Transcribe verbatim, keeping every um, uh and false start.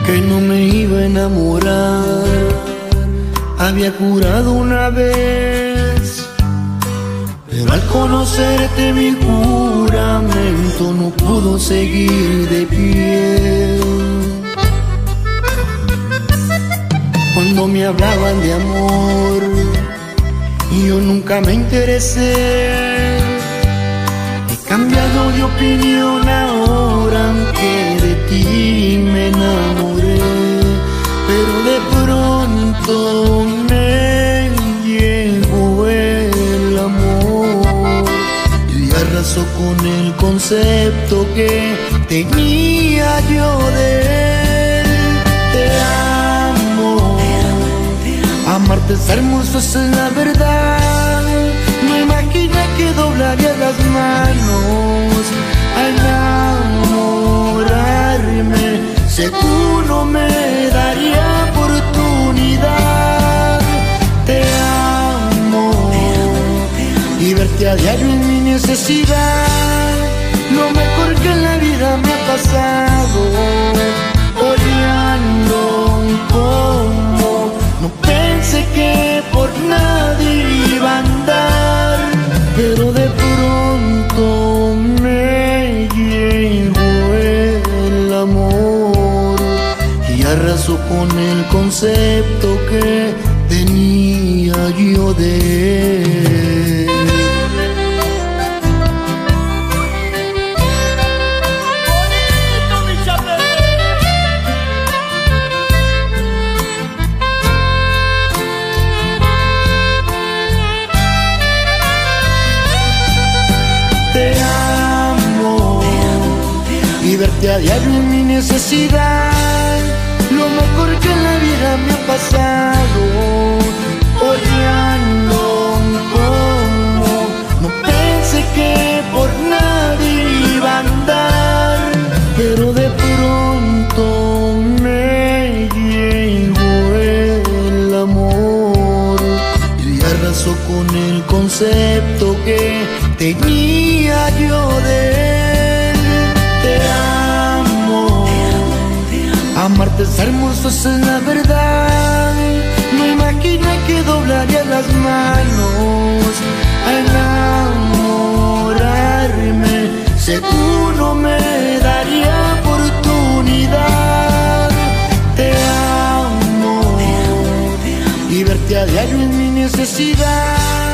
que no me iba a enamorar. Había jurado una vez, pero al conocerte mi juramento no pudo seguir de pie. Cuando me hablaban de amor y yo nunca me interesé, he cambiado de opinión ahora que de ti me enamoré. Pero de pronto me llegó el amor y arrasó con el concepto que tenía yo de él. Te amo, amarte es hermoso, esa es la verdad. No imaginé que doblaría las manos a enamorarme. Seguro me daría oportunidad. Te amo y verte a diario en mi necesidad. Lo mejor que en la vida me ha pasado. Odiando como no pensé que por nadie iba a andar, pero de pronto me llegó el amor y arrasó con el concepto que tenía yo de él. Te amo y verte a diario en mi necesidad. Lo mejor que en la vida me ha pasado. Odiando como no pensé que por nadie iba a andar, pero de pronto me llegó el amor y arrasó con el concepto que tenía yo de él. Te amo, amarte es hermoso, esa es la verdad. No imaginé que doblaría las manos a enamorarme. Seguro me daría oportunidad. Te amo y verte a diario en mi necesidad.